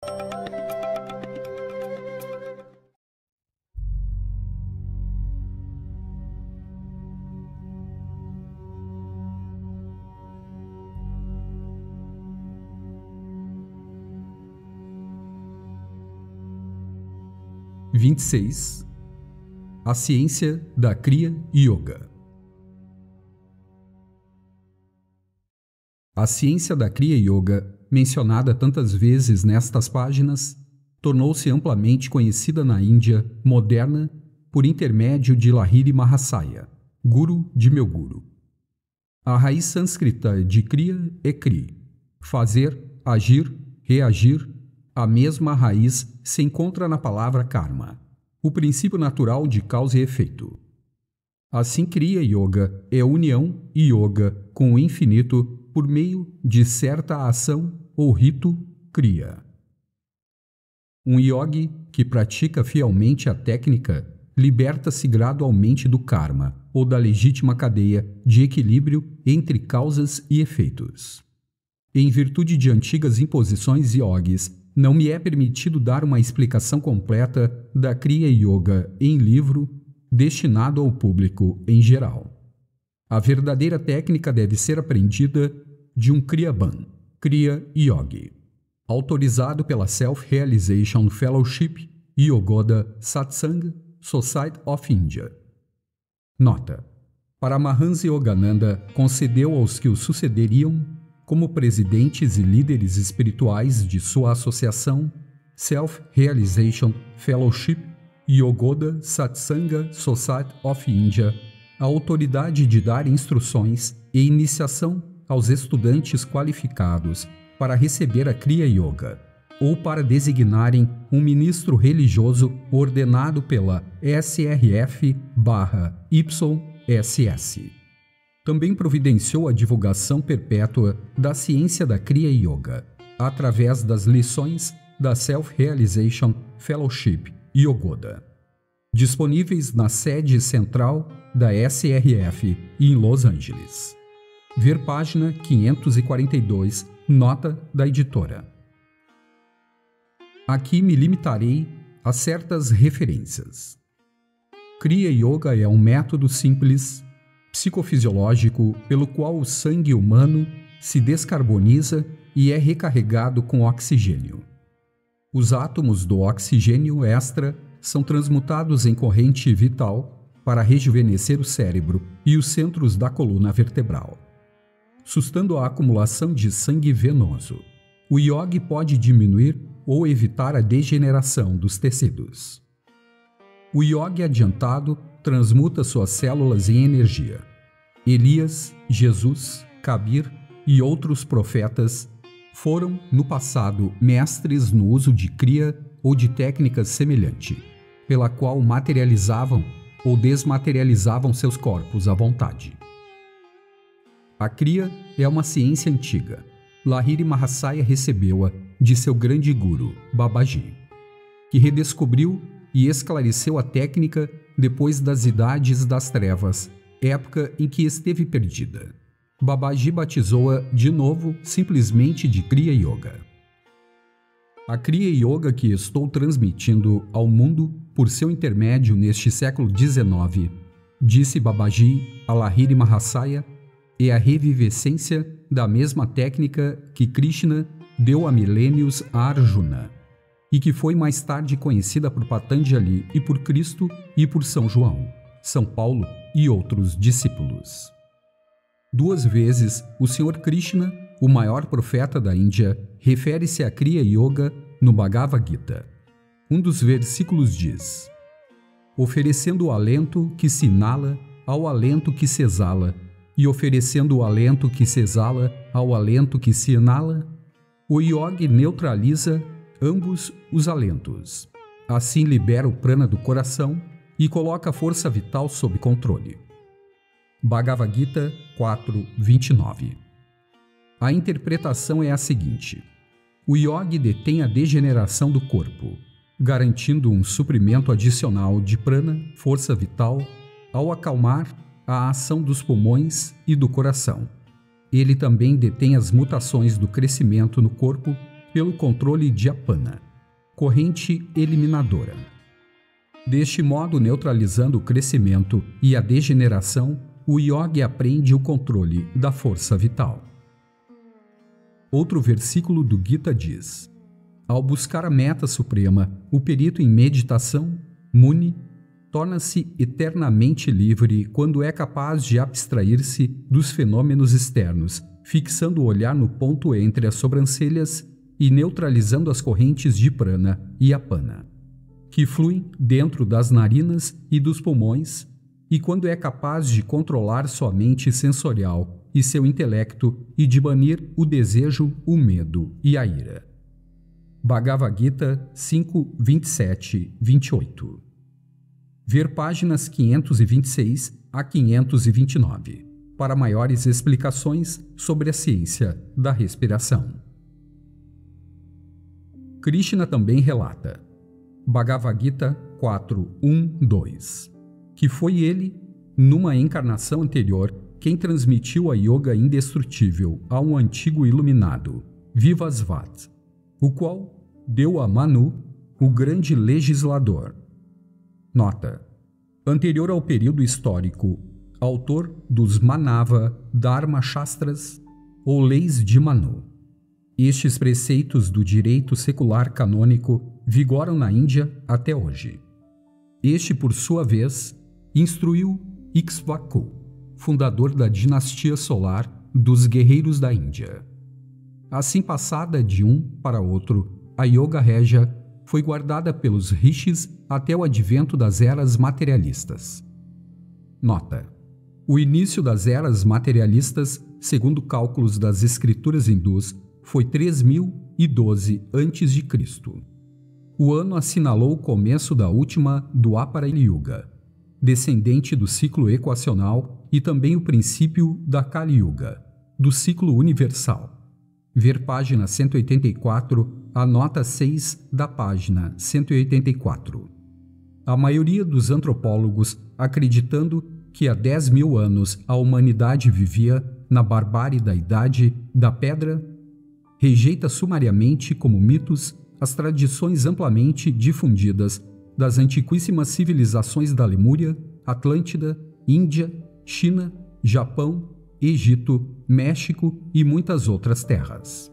26. A ciência da Kriya Yoga. A ciência da Kriya Yoga, mencionada tantas vezes nestas páginas, tornou-se amplamente conhecida na Índia moderna por intermédio de Lahiri Mahasaya, guru de meu guru. A raiz sânscrita de Kriya é Kri, fazer, agir, reagir. A mesma raiz se encontra na palavra karma, o princípio natural de causa e efeito. Assim, Kriya Yoga é união e yoga com o infinito por meio de certa ação ou rito kriya. Um yogi que pratica fielmente a técnica liberta-se gradualmente do karma ou da legítima cadeia de equilíbrio entre causas e efeitos. Em virtude de antigas imposições yogis, não me é permitido dar uma explicação completa da Kriya Yoga em livro destinado ao público em geral. A verdadeira técnica deve ser aprendida de um Kriyaban, Kriya Yogi, autorizado pela Self-Realization Fellowship Yogoda Satsang Society of India. Nota: Paramahansa Yogananda concedeu aos que o sucederiam como presidentes e líderes espirituais de sua associação Self-Realization Fellowship Yogoda Satsanga Society of India, a autoridade de dar instruções e iniciação aos estudantes qualificados para receber a Kriya Yoga, ou para designarem um ministro religioso ordenado pela SRF/YSS. Também providenciou a divulgação perpétua da ciência da Kriya Yoga, através das lições da Self-Realization Fellowship Yogoda, disponíveis na sede central da SRF em Los Angeles. Ver página 542, nota da editora. Aqui me limitarei a certas referências. Kriya Yoga é um método simples psicofisiológico pelo qual o sangue humano se descarboniza e é recarregado com oxigênio. Os átomos do oxigênio extra são transmutados em corrente vital para rejuvenescer o cérebro e os centros da coluna vertebral. Sustando a acumulação de sangue venoso, o yogi pode diminuir ou evitar a degeneração dos tecidos. O yogi adiantado transmuta suas células em energia. Elias, Jesus, Kabir e outros profetas foram, no passado, mestres no uso de Kriya ou de técnicas semelhantes, pela qual materializavam ou desmaterializavam seus corpos à vontade. A Kriya é uma ciência antiga. Lahiri Mahasaya recebeu-a de seu grande guru, Babaji, que redescobriu e esclareceu a técnica depois das idades das trevas, época em que esteve perdida. Babaji batizou-a de novo simplesmente de Kriya Yoga. A Kriya Yoga que estou transmitindo ao mundo por seu intermédio neste século XIX, disse Babaji a Lahiri Mahasaya, é a revivescência da mesma técnica que Krishna deu há milênios a Arjuna, e que foi mais tarde conhecida por Patanjali e por Cristo e por São João, São Paulo e outros discípulos. 2 vezes, o Senhor Krishna, o maior profeta da Índia, refere-se a Kriya Yoga no Bhagavad Gita. Um dos versículos diz: oferecendo o alento que se inala ao alento que se exala, e oferecendo o alento que se exala ao alento que se inala, o yogi neutraliza ambos os alentos. Assim libera o prana do coração e coloca a força vital sob controle. Bhagavad Gita 4:29. A interpretação é a seguinte: o yogi detém a degeneração do corpo, garantindo um suprimento adicional de prana, força vital, ao acalmar a ação dos pulmões e do coração. Ele também detém as mutações do crescimento no corpo pelo controle de Apana, corrente eliminadora. Deste modo, neutralizando o crescimento e a degeneração, o yogi aprende o controle da força vital. Outro versículo do Gita diz: ao buscar a meta suprema, o perito em meditação, Muni, torna-se eternamente livre quando é capaz de abstrair-se dos fenômenos externos, fixando o olhar no ponto entre as sobrancelhas e neutralizando as correntes de prana e apana, que fluem dentro das narinas e dos pulmões, e quando é capaz de controlar sua mente sensorial e seu intelecto e de banir o desejo, o medo e a ira. Bhagavad Gita 5, 27, 28. Ver páginas 526 a 529 para maiores explicações sobre a ciência da respiração. Krishna também relata, Bhagavad Gita 4, 1, 2, que foi ele, numa encarnação anterior, quem transmitiu a yoga indestrutível a um antigo iluminado, Vivasvat, o qual deu a Manu, o grande legislador. Nota: anterior ao período histórico, autor dos Manava Dharma Shastras, ou Leis de Manu. Estes preceitos do direito secular canônico vigoram na Índia até hoje. Este, por sua vez, instruiu Ikshvaku, fundador da dinastia solar dos guerreiros da Índia. Assim, passada de um para outro, a Yoga Régia foi guardada pelos rishis até o advento das eras materialistas. Nota: o início das eras materialistas, segundo cálculos das escrituras hindus, foi 3012 a.C. O ano assinalou o começo da última Dwapara Yuga, descendente do ciclo equacional, e também o princípio da Kali Yuga, do ciclo universal. Ver página 184, a nota 6 da página 184. A maioria dos antropólogos, acreditando que há 10.000 anos a humanidade vivia na barbárie da Idade da Pedra, rejeita sumariamente como mitos as tradições amplamente difundidas das antiquíssimas civilizações da Lemúria, Atlântida, Índia, China, Japão, Egito, México e muitas outras terras.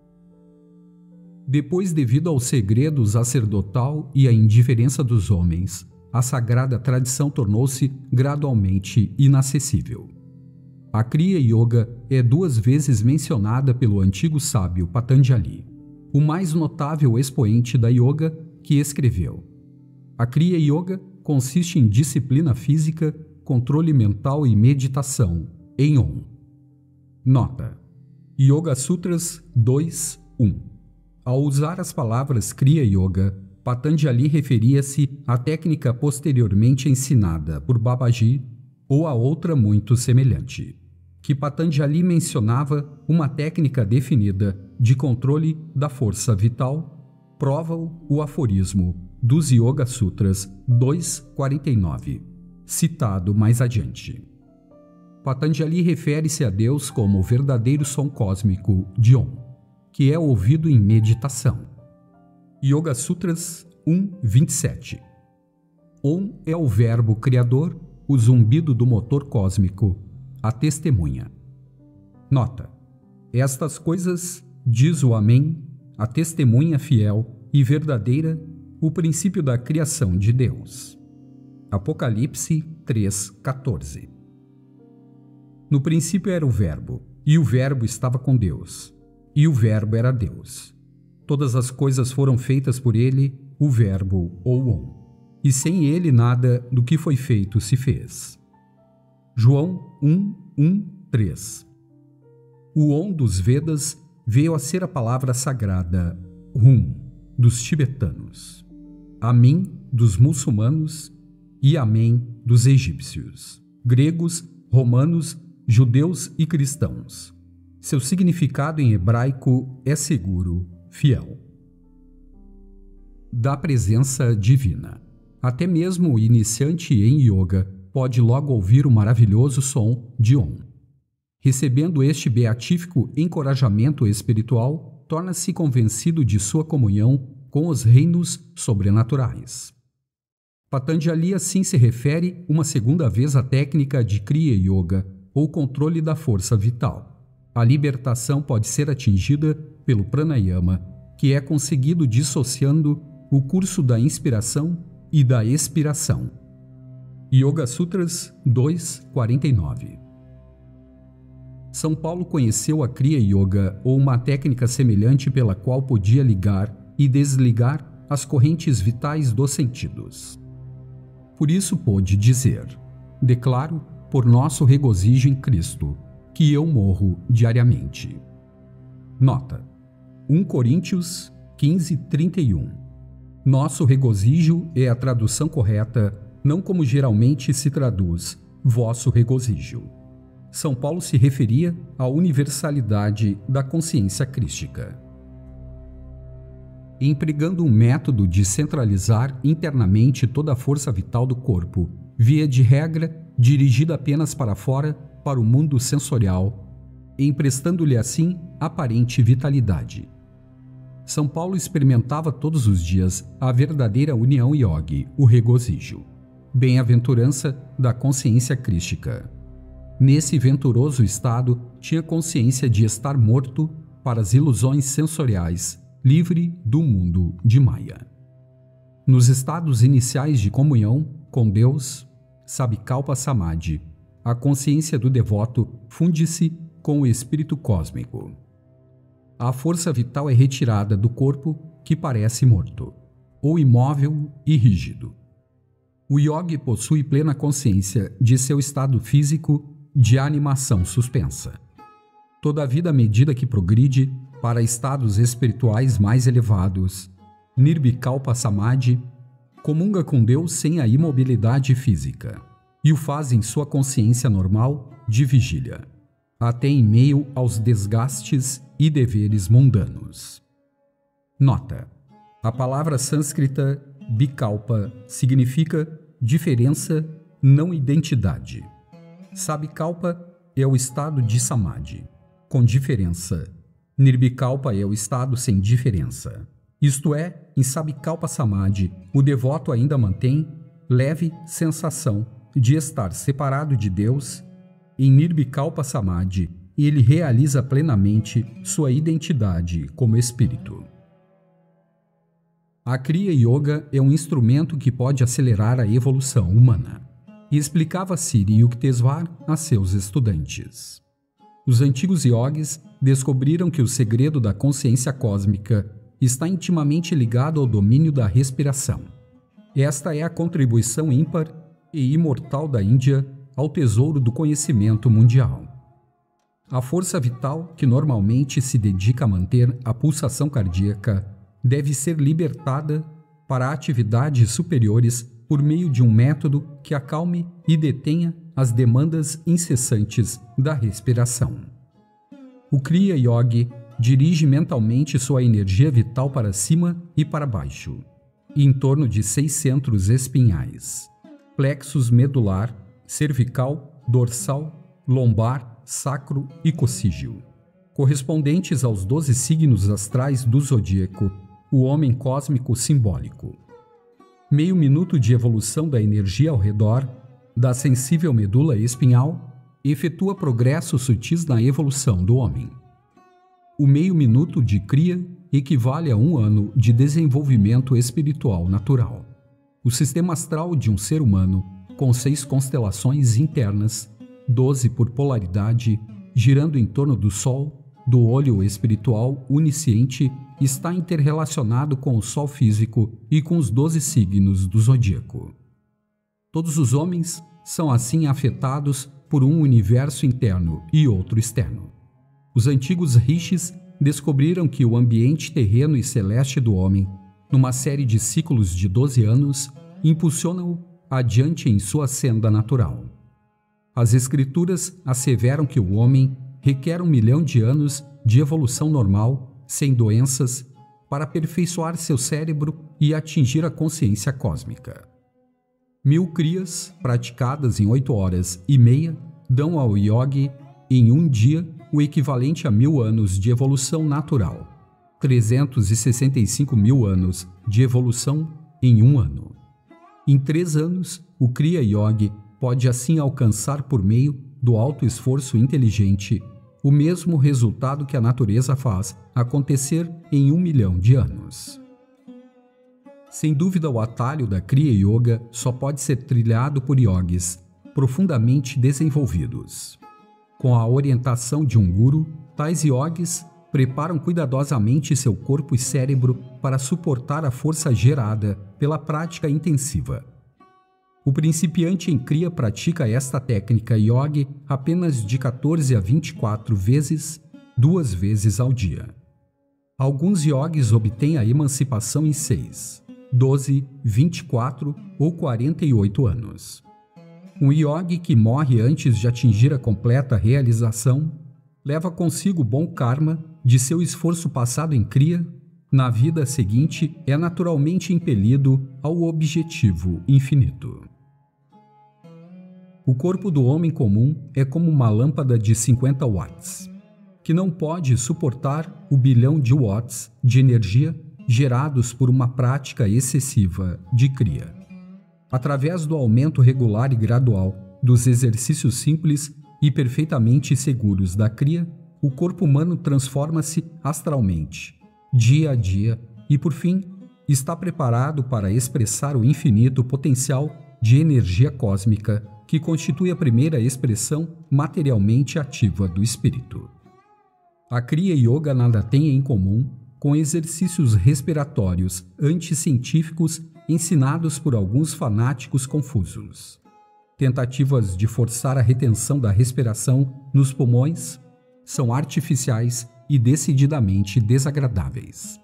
Depois, devido ao segredo sacerdotal e à indiferença dos homens, a sagrada tradição tornou-se gradualmente inacessível. A Kriya Yoga é 2 vezes mencionada pelo antigo sábio Patanjali, o mais notável expoente da yoga, que escreveu: a Kriya Yoga consiste em disciplina física, controle mental e meditação em Om. Nota: Yoga Sutras 2, 1. Ao usar as palavras Kriya Yoga, Patanjali referia-se à técnica posteriormente ensinada por Babaji ou a outra muito semelhante, que Patanjali mencionava uma técnica definida de controle da força vital, prova-o o aforismo dos Yoga Sutras 2.49, citado mais adiante. Patanjali refere-se a Deus como o verdadeiro som cósmico de Om, que é ouvido em meditação. Yoga Sutras 1.27. Om é o verbo criador, o zumbido do motor cósmico, a testemunha. Nota: estas coisas, diz o Amém, a testemunha fiel e verdadeira, o princípio da criação de Deus. Apocalipse 3:14. No princípio era o Verbo, e o Verbo estava com Deus, e o Verbo era Deus. Todas as coisas foram feitas por ele, o Verbo ou Om, e sem ele nada do que foi feito se fez. João 1:3. O Om dos Vedas veio a ser a palavra sagrada Hum dos tibetanos, Amin dos muçulmanos e Amém dos egípcios, gregos, romanos, judeus e cristãos. Seu significado em hebraico é seguro, fiel. Da presença divina. Até mesmo o iniciante em yoga pode logo ouvir o maravilhoso som de Om. Recebendo este beatífico encorajamento espiritual, torna-se convencido de sua comunhão com os reinos sobrenaturais. Patanjali assim se refere uma segunda vez à técnica de Kriya Yoga, ou controle da força vital. A libertação pode ser atingida pelo pranayama, que é conseguido dissociando o curso da inspiração e da expiração. Yoga Sutras 2.49. São Paulo conheceu a Kriya Yoga, ou uma técnica semelhante pela qual podia ligar e desligar as correntes vitais dos sentidos. Por isso pôde dizer: declaro, por nosso regozijo em Cristo, que eu morro diariamente. Nota: 1 Coríntios 15:31. Nosso regozijo é a tradução correta, não como geralmente se traduz, vosso regozijo. São Paulo se referia à universalidade da consciência crística. Empregando um método de centralizar internamente toda a força vital do corpo, via de regra dirigida apenas para fora, para o mundo sensorial, emprestando-lhe assim aparente vitalidade. São Paulo experimentava todos os dias a verdadeira união yogi, o regozijo, bem-aventurança da consciência crística. Nesse venturoso estado, tinha consciência de estar morto para as ilusões sensoriais, livre do mundo de Maya. Nos estados iniciais de comunhão com Deus, Sabikalpa Samadhi, a consciência do devoto funde-se com o espírito cósmico. A força vital é retirada do corpo que parece morto, ou imóvel e rígido. O yogi possui plena consciência de seu estado físico de animação suspensa. Todavia, à medida que progride para estados espirituais mais elevados, Nirvikalpa Samadhi, comunga com Deus sem a imobilidade física e o faz em sua consciência normal de vigília, até em meio aos desgastes e deveres mundanos. Nota: a palavra sânscrita Vikalpa significa diferença, não identidade. Sabikalpa é o estado de Samadhi, com diferença. Nirvikalpa é o estado sem diferença. Isto é, em Sabikalpa Samadhi, o devoto ainda mantém leve sensação de estar separado de Deus. Em Nirvikalpa Samadhi, ele realiza plenamente sua identidade como espírito. A Kriya Yoga é um instrumento que pode acelerar a evolução humana, e explicava Sri Yukteswar a seus estudantes. Os antigos yogis descobriram que o segredo da consciência cósmica está intimamente ligado ao domínio da respiração. Esta é a contribuição ímpar e imortal da Índia ao tesouro do conhecimento mundial. A força vital, que normalmente se dedica a manter a pulsação cardíaca, deve ser libertada para atividades superiores por meio de um método que acalme e detenha as demandas incessantes da respiração. O Kriya Yogi dirige mentalmente sua energia vital para cima e para baixo, em torno de 6 centros espinhais: plexus medular, cervical, dorsal, lombar, sacro e coccígeo, correspondentes aos 12 signos astrais do zodíaco, o homem cósmico simbólico. Meio minuto de evolução da energia ao redor da sensível medula espinhal efetua progressos sutis na evolução do homem. O meio minuto de Kriya equivale a 1 ano de desenvolvimento espiritual natural. O sistema astral de um ser humano, com 6 constelações internas, 12 por polaridade, girando em torno do Sol, do olho espiritual onisciente, está interrelacionado com o Sol físico e com os 12 signos do zodíaco. Todos os homens são assim afetados por um universo interno e outro externo. Os antigos rishis descobriram que o ambiente terreno e celeste do homem, numa série de ciclos de 12 anos, impulsiona-o adiante em sua senda natural. As escrituras asseveram que o homem requer 1 milhão de anos de evolução normal, sem doenças, para aperfeiçoar seu cérebro e atingir a consciência cósmica. 1000 kriyas, praticadas em 8 horas e meia, dão ao yogi, em um dia, o equivalente a 1000 anos de evolução natural. 365 mil anos de evolução em um ano. Em 3 anos, o Kriya Yoga pode assim alcançar por meio do alto esforço inteligente o mesmo resultado que a natureza faz acontecer em 1 milhão de anos. Sem dúvida, o atalho da Kriya Yoga só pode ser trilhado por yogis profundamente desenvolvidos. Com a orientação de um guru, tais yogis preparam cuidadosamente seu corpo e cérebro para suportar a força gerada pela prática intensiva. O principiante em Kriya pratica esta técnica yoga apenas de 14 a 24 vezes, 2 vezes ao dia. Alguns yogis obtêm a emancipação em 6, 12, 24 ou 48 anos. Um yogi que morre antes de atingir a completa realização leva consigo bom karma de seu esforço passado em Kriya. Na vida seguinte, é naturalmente impelido ao objetivo infinito. O corpo do homem comum é como uma lâmpada de 50 watts, que não pode suportar o bilhão de watts de energia gerados por uma prática excessiva de Kriya. Através do aumento regular e gradual dos exercícios simples e perfeitamente seguros da Kriya, o corpo humano transforma-se astralmente, dia a dia, e por fim, está preparado para expressar o infinito potencial de energia cósmica que constitui a primeira expressão materialmente ativa do espírito. A Kriya Yoga nada tem em comum com exercícios respiratórios anticientíficos ensinados por alguns fanáticos confusos. Tentativas de forçar a retenção da respiração nos pulmões são artificiais e decididamente desagradáveis.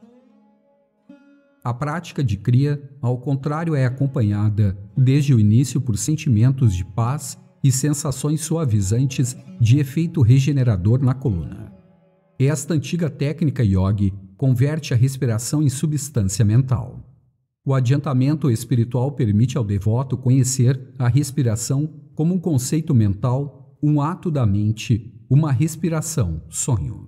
A prática de Kriya, ao contrário, é acompanhada desde o início por sentimentos de paz e sensações suavizantes de efeito regenerador na coluna. Esta antiga técnica yoga converte a respiração em substância mental. O adiantamento espiritual permite ao devoto conhecer a respiração como um conceito mental, um ato da mente, uma respiração, sonho.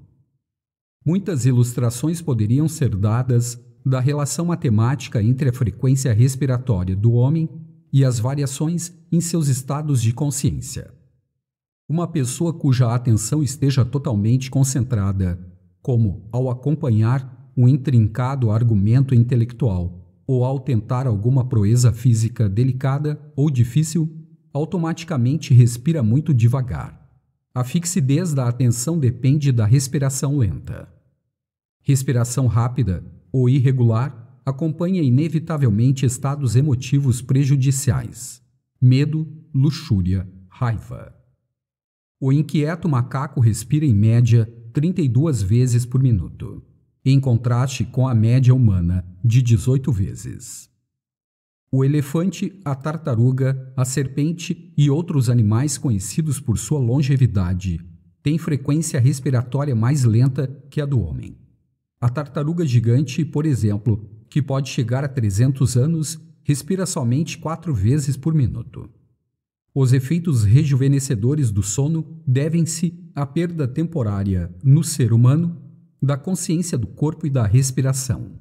Muitas ilustrações poderiam ser dadas da relação matemática entre a frequência respiratória do homem e as variações em seus estados de consciência. Uma pessoa cuja atenção esteja totalmente concentrada, como ao acompanhar um intrincado argumento intelectual ou ao tentar alguma proeza física delicada ou difícil, automaticamente respira muito devagar. A fixidez da atenção depende da respiração lenta. Respiração rápida ou irregular acompanha inevitavelmente estados emotivos prejudiciais, medo, luxúria, raiva. O inquieto macaco respira em média 32 vezes por minuto, em contraste com a média humana de 18 vezes. O elefante, a tartaruga, a serpente e outros animais conhecidos por sua longevidade têm frequência respiratória mais lenta que a do homem. A tartaruga gigante, por exemplo, que pode chegar a 300 anos, respira somente 4 vezes por minuto. Os efeitos rejuvenescedores do sono devem-se à perda temporária, no ser humano, da consciência do corpo e da respiração.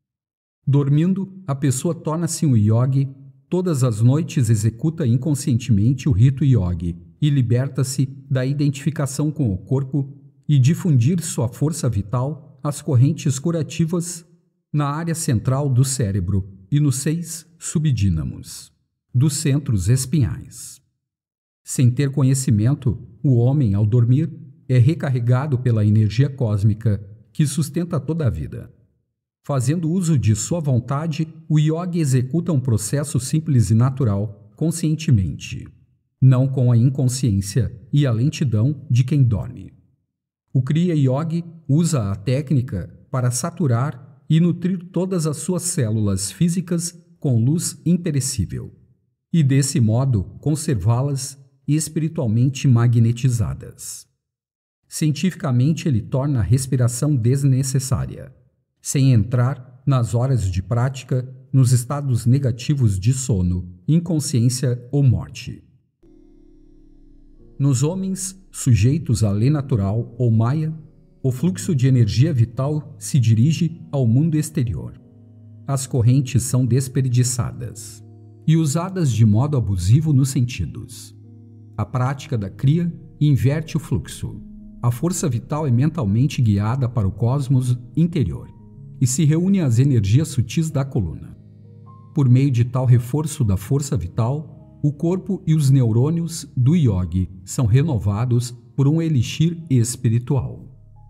Dormindo, a pessoa torna-se um yogi, todas as noites executa inconscientemente o rito yogi e liberta-se da identificação com o corpo e difundir sua força vital as correntes curativas na área central do cérebro e nos 6 subdínamos dos centros espinhais. Sem ter conhecimento, o homem, ao dormir, é recarregado pela energia cósmica que sustenta toda a vida. Fazendo uso de sua vontade, o yogi executa um processo simples e natural, conscientemente, não com a inconsciência e a lentidão de quem dorme. O Kriya Yoga usa a técnica para saturar e nutrir todas as suas células físicas com luz imperecível, e desse modo conservá-las espiritualmente magnetizadas. Cientificamente, ele torna a respiração desnecessária, sem entrar, nas horas de prática, nos estados negativos de sono, inconsciência ou morte. Nos homens sujeitos à lei natural ou maia, O fluxo de energia vital se dirige ao mundo exterior. As correntes são desperdiçadas e usadas de modo abusivo nos sentidos. A prática da cria inverte o fluxo. A força vital é mentalmente guiada para o cosmos interior e se reúne às energias sutis da coluna. Por meio de tal reforço da força vital, o corpo e os neurônios do yogi são renovados por um elixir espiritual.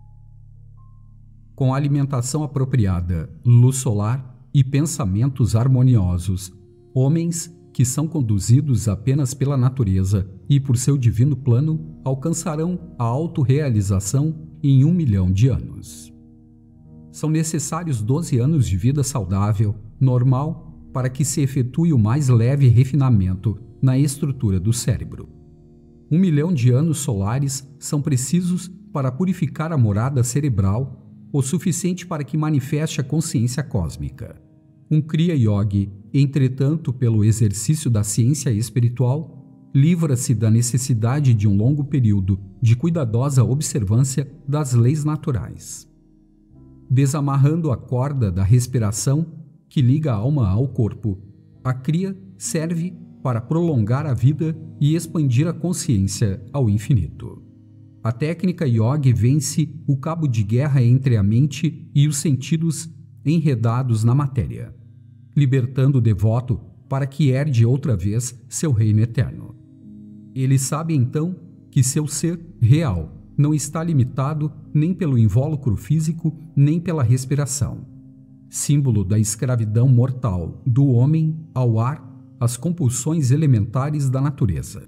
Com alimentação apropriada, luz solar e pensamentos harmoniosos, homens que são conduzidos apenas pela natureza e por seu divino plano alcançarão a autorrealização em 1 milhão de anos. São necessários 12 anos de vida saudável, normal, para que se efetue o mais leve refinamento na estrutura do cérebro. 1 milhão de anos solares são precisos para purificar a morada cerebral, o suficiente para que manifeste a consciência cósmica. Um Kriya Yogi, entretanto, pelo exercício da ciência espiritual, livra-se da necessidade de um longo período de cuidadosa observância das leis naturais. Desamarrando a corda da respiração que liga a alma ao corpo, a Kriya serve para prolongar a vida e expandir a consciência ao infinito. A técnica Yogi vence o cabo de guerra entre a mente e os sentidos enredados na matéria, libertando o devoto para que herde outra vez seu reino eterno. Ele sabe então que seu ser real não está limitado nem pelo invólucro físico nem pela respiração, símbolo da escravidão mortal do homem ao ar, às compulsões elementares da natureza.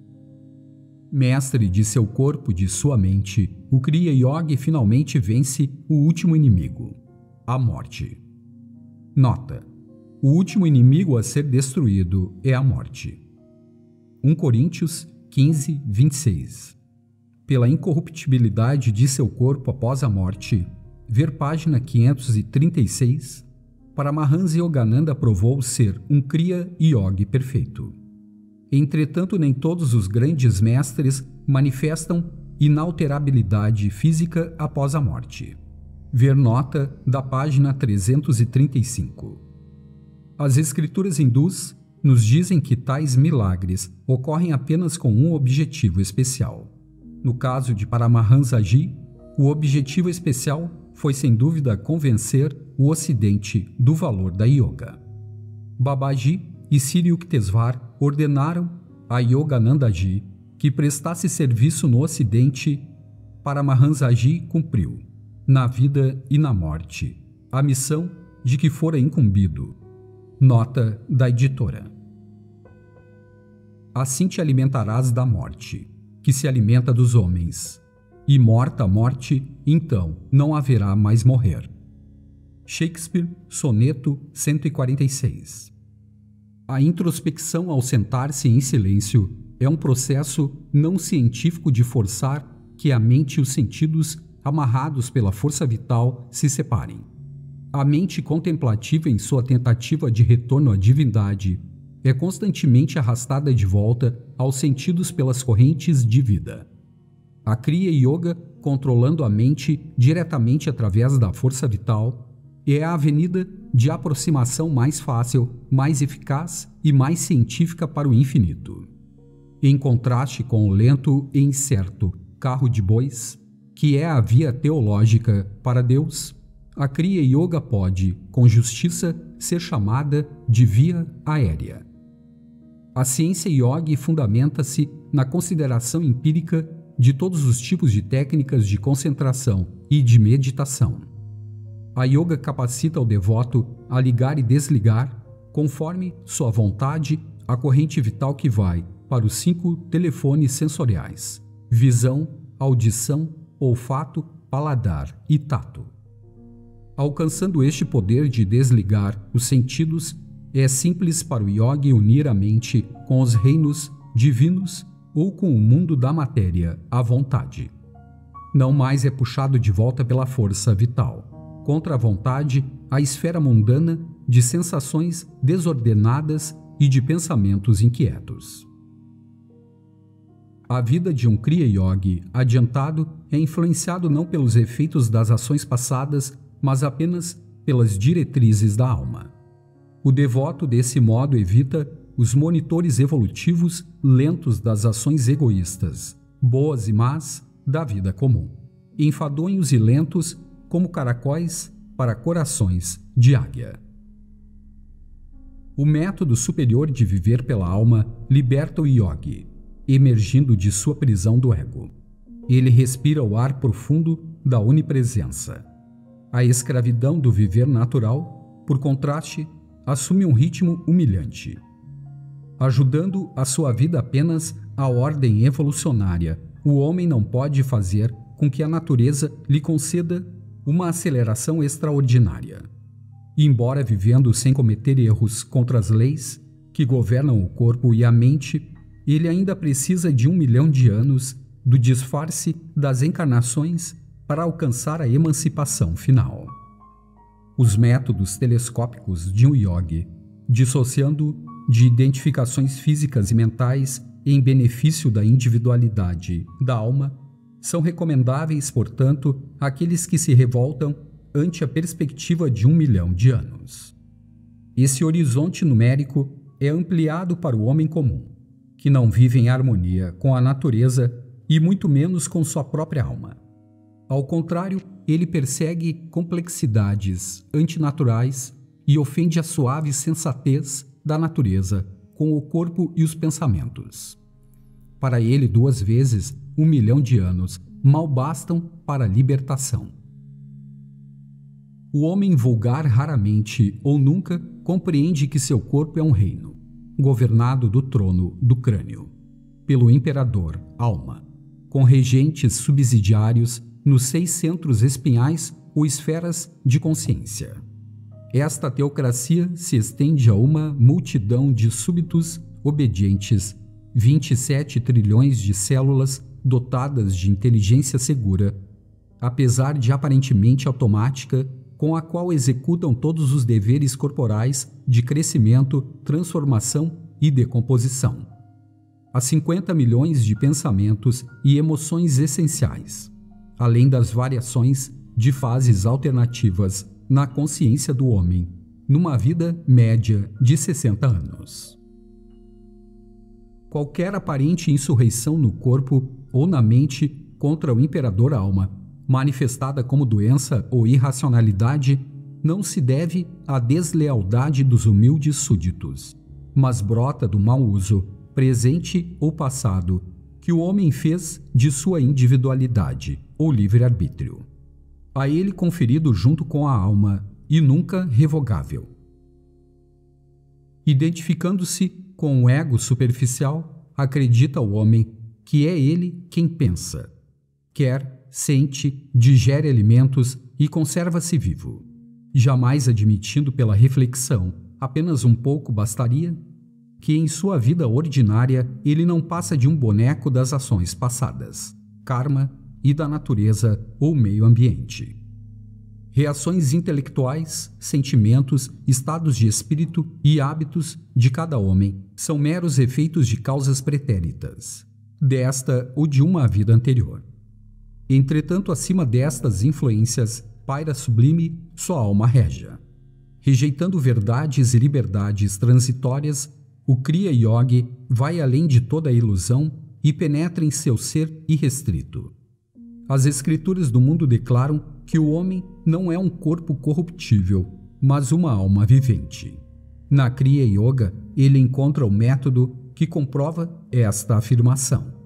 Mestre de seu corpo e de sua mente, o Kriya Yogi finalmente vence o último inimigo, a morte. Nota: o último inimigo a ser destruído é a morte. 1 Coríntios 15, 26. Pela incorruptibilidade de seu corpo após a morte, ver página 536, Paramahansa Yogananda provou ser um Kriya Yogi perfeito. Entretanto, nem todos os grandes mestres manifestam inalterabilidade física após a morte. Ver nota da página 335. As escrituras hindus nos dizem que tais milagres ocorrem apenas com um objetivo especial. No caso de Paramahansaji, o objetivo especial foi sem dúvida convencer o Ocidente do valor da yoga. Babaji e Sri Yukteswar ordenaram a Yoganandaji que prestasse serviço no Ocidente. Paramahansaji cumpriu, na vida e na morte, a missão de que fora incumbido. Nota da editora. Assim te alimentarás da morte, que se alimenta dos homens, e morta a morte, então não haverá mais morrer. Shakespeare, soneto 146. A introspecção ao sentar-se em silêncio é um processo não científico de forçar que a mente e os sentidos, amarrados pela força vital, se separem. A mente contemplativa, em sua tentativa de retorno à divindade, é constantemente arrastada de volta aos sentidos pelas correntes de vida. A Kriya Yoga, controlando a mente diretamente através da força vital, é a avenida de aproximação mais fácil, mais eficaz e mais científica para o infinito. Em contraste com o lento e incerto carro de bois, que é a via teológica para Deus, a Kriya Yoga pode, com justiça, ser chamada de via aérea. A ciência yogi fundamenta-se na consideração empírica de todos os tipos de técnicas de concentração e de meditação. A yoga capacita o devoto a ligar e desligar, conforme sua vontade, a corrente vital que vai para os 5 telefones sensoriais: visão, audição, olfato, paladar e tato. Alcançando este poder de desligar os sentidos, é simples para o yogi unir a mente com os reinos divinos ou com o mundo da matéria à vontade. Não mais é puxado de volta pela força vital. Contra a vontade, a esfera mundana de sensações desordenadas e de pensamentos inquietos. A vida de um Kriya Yogi adiantado é influenciado não pelos efeitos das ações passadas, mas apenas pelas diretrizes da alma. O devoto, desse modo, evita os monitores evolutivos lentos das ações egoístas, boas e más, da vida comum, enfadonhos e lentos como caracóis para corações de águia. O método superior de viver pela alma liberta o yogi, emergindo de sua prisão do ego. Ele respira o ar profundo da onipresença. A escravidão do viver natural, por contraste, assume um ritmo humilhante, ajudando a sua vida apenas à ordem evolucionária. O homem não pode fazer com que a natureza lhe conceda uma aceleração extraordinária. Embora vivendo sem cometer erros contra as leis que governam o corpo e a mente, ele ainda precisa de 1 milhão de anos do disfarce das encarnações para alcançar a emancipação final. Os métodos telescópicos de um yogi, dissociando de identificações físicas e mentais em benefício da individualidade da alma, são recomendáveis, portanto, àqueles que se revoltam ante a perspectiva de 1 milhão de anos. Esse horizonte numérico é ampliado para o homem comum, que não vive em harmonia com a natureza e muito menos com sua própria alma. Ao contrário, ele persegue complexidades antinaturais e ofende a suave sensatez da natureza com o corpo e os pensamentos. Para ele, 2 vezes 1 milhão de anos mal bastam para a libertação. O homem vulgar raramente ou nunca compreende que seu corpo é um reino, governado do trono do crânio, pelo imperador alma, com regentes subsidiários nos 6 centros espinhais ou esferas de consciência. Esta teocracia se estende a uma multidão de súbditos obedientes, 27 trilhões de células dotadas de inteligência segura, apesar de aparentemente automática, com a qual executam todos os deveres corporais de crescimento, transformação e decomposição. Há 50 milhões de pensamentos e emoções essenciais, além das variações de fases alternativas na consciência do homem, numa vida média de 60 anos. Qualquer aparente insurreição no corpo ou na mente contra o imperador alma, manifestada como doença ou irracionalidade, não se deve à deslealdade dos humildes súditos, mas brota do mau uso, presente ou passado, que o homem fez de sua individualidade ou livre-arbítrio, a ele conferido junto com a alma e nunca revogável. Identificando-se com o ego superficial, acredita o homem que é ele quem pensa, quer, sente, digere alimentos e conserva-se vivo, jamais admitindo pela reflexão, apenas um pouco bastaria, que em sua vida ordinária ele não passa de um boneco das ações passadas, karma e da natureza ou meio ambiente. Reações intelectuais, sentimentos, estados de espírito e hábitos de cada homem são meros efeitos de causas pretéritas, desta ou de uma vida anterior. Entretanto, acima destas influências, paira sublime sua alma régia. Rejeitando verdades e liberdades transitórias, o Kriya Yogi vai além de toda a ilusão e penetra em seu ser irrestrito. As escrituras do mundo declaram que o homem não é um corpo corruptível, mas uma alma vivente. Na Kriya Yoga, ele encontra o método que comprova esta afirmação.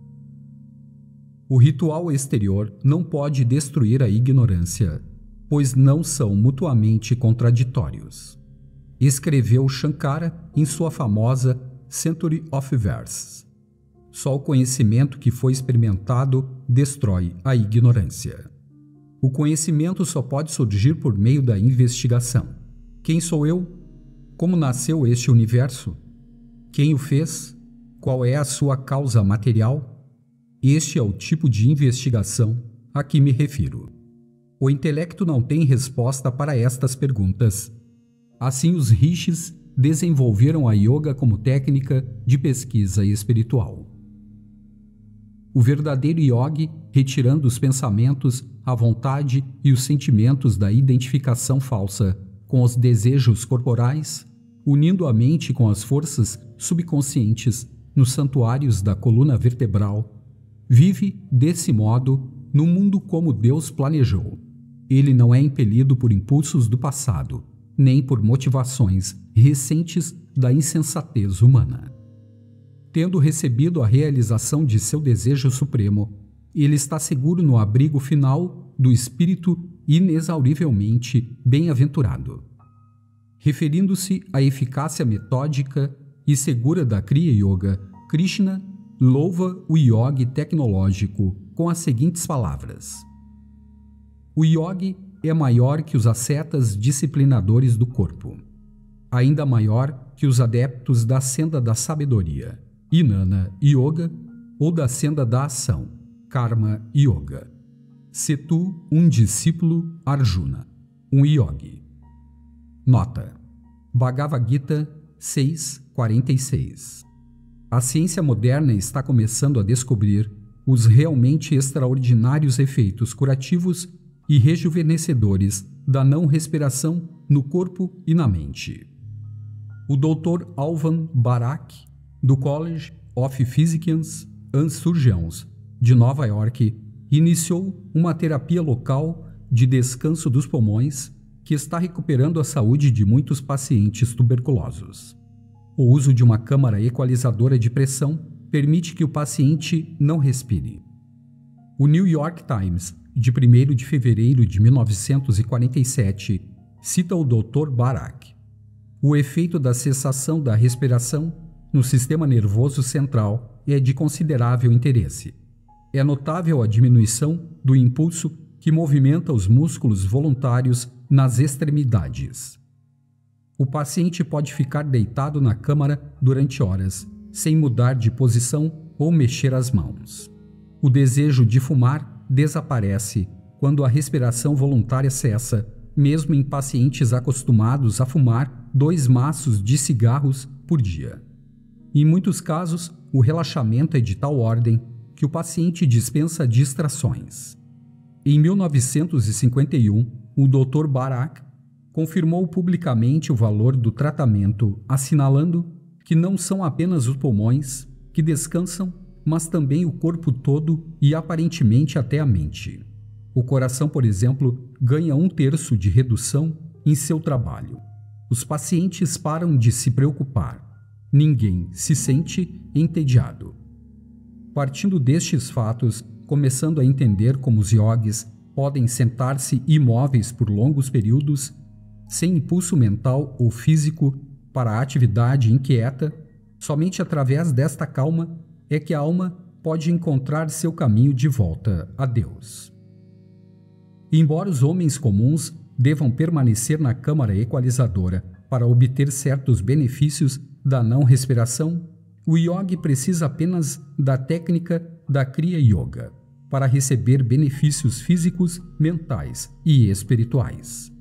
O ritual exterior não pode destruir a ignorância, pois não são mutuamente contraditórios. Escreveu Shankara em sua famosa Century of Verse. Só o conhecimento que foi experimentado destrói a ignorância. O conhecimento só pode surgir por meio da investigação. Quem sou eu? Como nasceu este universo? Quem o fez? Qual é a sua causa material? Este é o tipo de investigação a que me refiro. O intelecto não tem resposta para estas perguntas. Assim, os rishis desenvolveram a yoga como técnica de pesquisa espiritual. O verdadeiro yogi, retirando os pensamentos, a vontade e os sentimentos da identificação falsa com os desejos corporais, unindo a mente com as forças subconscientes nos santuários da coluna vertebral, vive, desse modo, no mundo como Deus planejou. Ele não é impelido por impulsos do passado, nem por motivações recentes da insensatez humana. Tendo recebido a realização de seu desejo supremo, ele está seguro no abrigo final do espírito inexaurivelmente bem-aventurado. Referindo-se à eficácia metódica e segura da Kriya Yoga, Krishna louva o yogi tecnológico com as seguintes palavras: o yogi é maior que os ascetas disciplinadores do corpo, ainda maior que os adeptos da senda da sabedoria, Jnana Yoga, ou da senda da ação, Karma Yoga. Se tu, um discípulo, Arjuna, um yogi. Nota: Bhagavad Gita 6:46. A ciência moderna está começando a descobrir os realmente extraordinários efeitos curativos e rejuvenescedores da não respiração no corpo e na mente. O Dr. Alvan Barak, do College of Physicians and Surgeons de Nova York, iniciou uma terapia local de descanso dos pulmões que está recuperando a saúde de muitos pacientes tuberculosos. O uso de uma câmara equalizadora de pressão permite que o paciente não respire. O New York Times, de 1º de fevereiro de 1947, cita o Dr. Barak. O efeito da cessação da respiração no sistema nervoso central é de considerável interesse. É notável a diminuição do impulso que movimenta os músculos voluntários nas extremidades. O paciente pode ficar deitado na câmara durante horas, sem mudar de posição ou mexer as mãos. O desejo de fumar desaparece quando a respiração voluntária cessa, mesmo em pacientes acostumados a fumar 2 maços de cigarros por dia. Em muitos casos, o relaxamento é de tal ordem que o paciente dispensa distrações. Em 1951, o Dr. Barak confirmou publicamente o valor do tratamento, assinalando que não são apenas os pulmões que descansam, mas também o corpo todo e aparentemente até a mente. O coração, por exemplo, ganha 1/3 de redução em seu trabalho. Os pacientes param de se preocupar. Ninguém se sente entediado. Partindo destes fatos, começando a entender como os yogis podem sentar-se imóveis por longos períodos, sem impulso mental ou físico para a atividade inquieta, somente através desta calma é que a alma pode encontrar seu caminho de volta a Deus. Embora os homens comuns devam permanecer na câmara equalizadora para obter certos benefícios da não respiração, o yogi precisa apenas da técnica da Kriya Yoga para receber benefícios físicos, mentais e espirituais.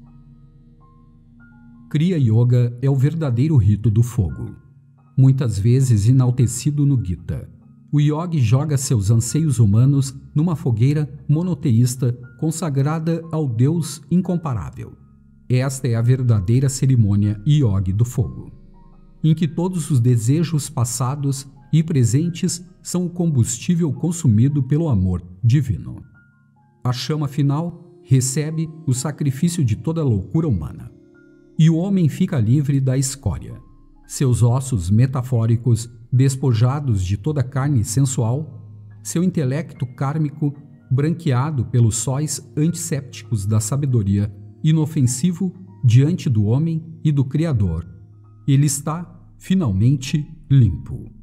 Kriya Yoga é o verdadeiro rito do fogo. Muitas vezes enaltecido no Gita, o yogi joga seus anseios humanos numa fogueira monoteísta consagrada ao Deus incomparável. Esta é a verdadeira cerimônia yogi do fogo, em que todos os desejos passados e presentes são o combustível consumido pelo amor divino. A chama final recebe o sacrifício de toda a loucura humana, e o homem fica livre da escória. Seus ossos metafóricos despojados de toda a carne sensual, seu intelecto kármico branqueado pelos sóis antissépticos da sabedoria, inofensivo diante do homem e do Criador. Ele está finalmente limpo.